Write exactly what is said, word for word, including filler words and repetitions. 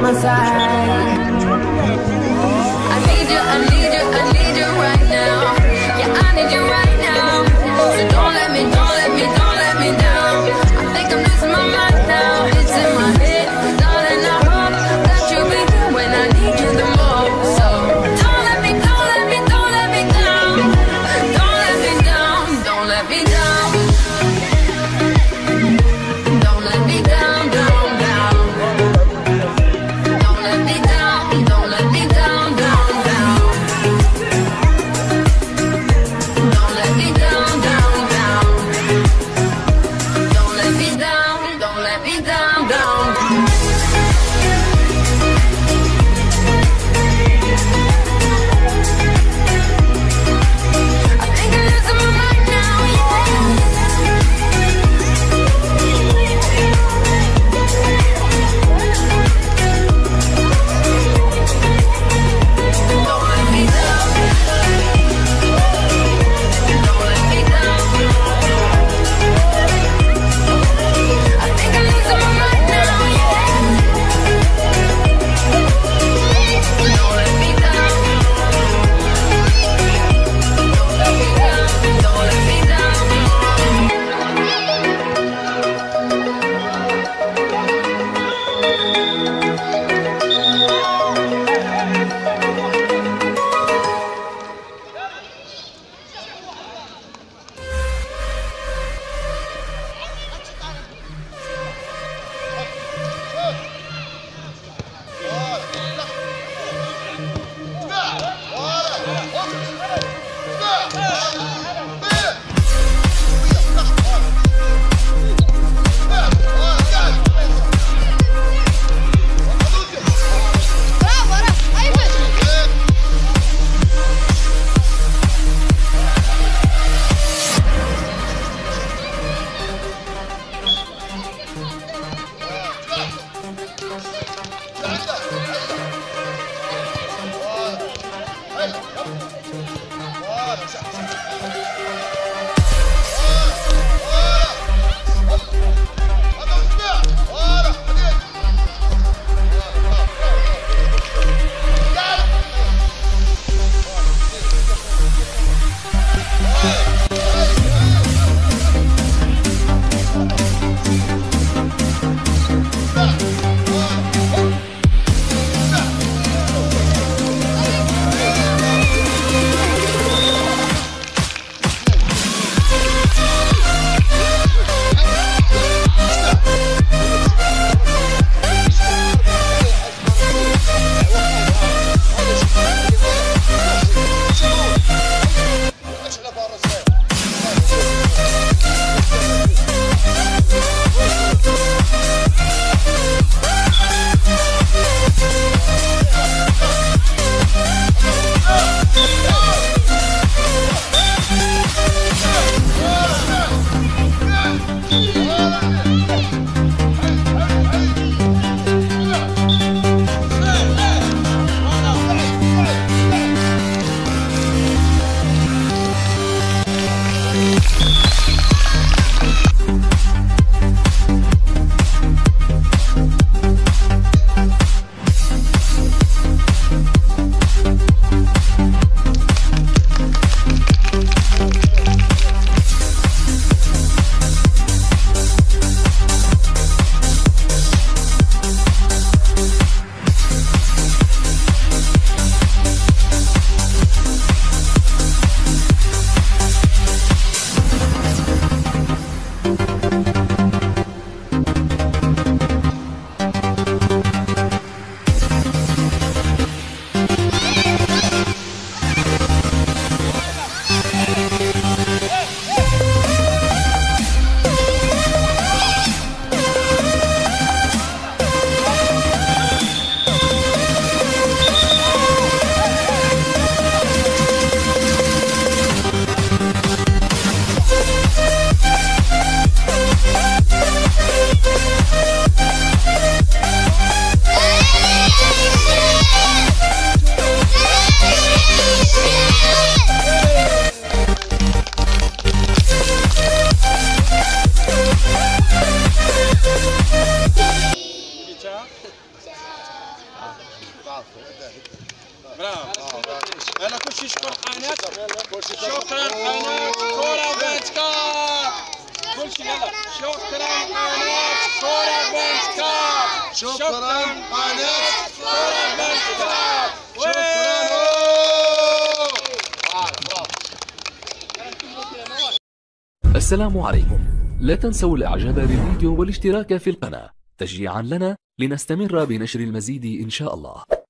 my side. I need you, I need you, I need you right now. Yeah, I need you right now. So don't let me, don't let me, don't let me down. I think I'm losing my mind now. It's in my head, darling. I hope that you'll be here when I need you the most. So don't let me, don't let me, don't let me down. Don't let me down, don't let me down. Don't let me down, down, down. Don't let me برافو. يلا كلشي يشكر قناة. شكرا قناة كرة بنت كاب. كلشي يلا شكرا قناة كرة بنت كاب. شكرا قناة كرة بنت كاب. شكرا. السلام عليكم. لا تنسوا الاعجاب بالفيديو والاشتراك في القناة تشجيعا لنا لنستمر بنشر المزيد ان شاء الله.